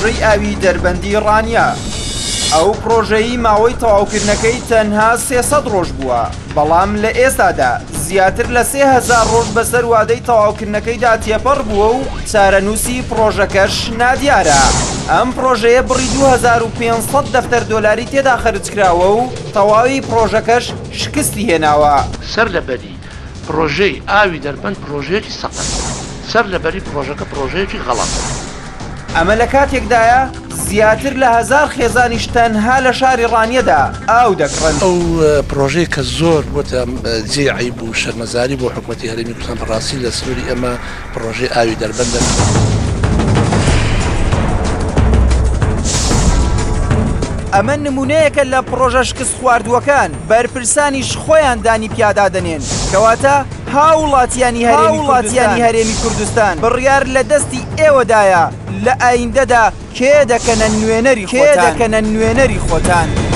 پرۆژەی ئاوی دەربەندی ڕانیا. ئەو پرۆژەی ماوەی تەواوکردنەکەی تەنها 300 ڕۆژ بووە، بەڵام لە ئێستادا زیاتر لە 3000 ڕۆژ بەسەر وادەی تەواوکردنەکەیدا تێپەڕ بووە و چارەنووسی پرۆژەکەش نادیارە. ئەم پرۆژەیە بڕی 2500 دەفتەر دۆلاری تێدا خەرجکراوە و تەواوی پرۆژەکەش شکستی هێناوە. سەر لەبەری پرۆژەی ئاوی دەربەند پرۆژەیەکی سەقەت، سەر لەبەری پرۆژەکە پرۆژەیەکی غەڵەت. ئەمە لە کاتێکدایە زیاتر لە 1000 خێزانیش تەنها لە شاری ڕانیەدا ئاو دەکڕن. ئەو پرۆژەیە کە زۆر بۆتە جێ عیب و شەرمەزاری بۆ حکوومەتی هەرێمی کوردستان بەڕاستی لە سنووری ئەمە پرۆژەی ئاوی دەربەندە. ئەمە نمونەیەکە لە پرۆژە شکست خواردووەکان بەرپرسانیش خۆیان دانی پیادا دەنێن، کەواتە هاوڵاتیانی هەرێمی کوردستان بڕیار لە دەستی ئێوەدایە لە ئایندەدا کێ دەکەنە نوێنەری خۆتان.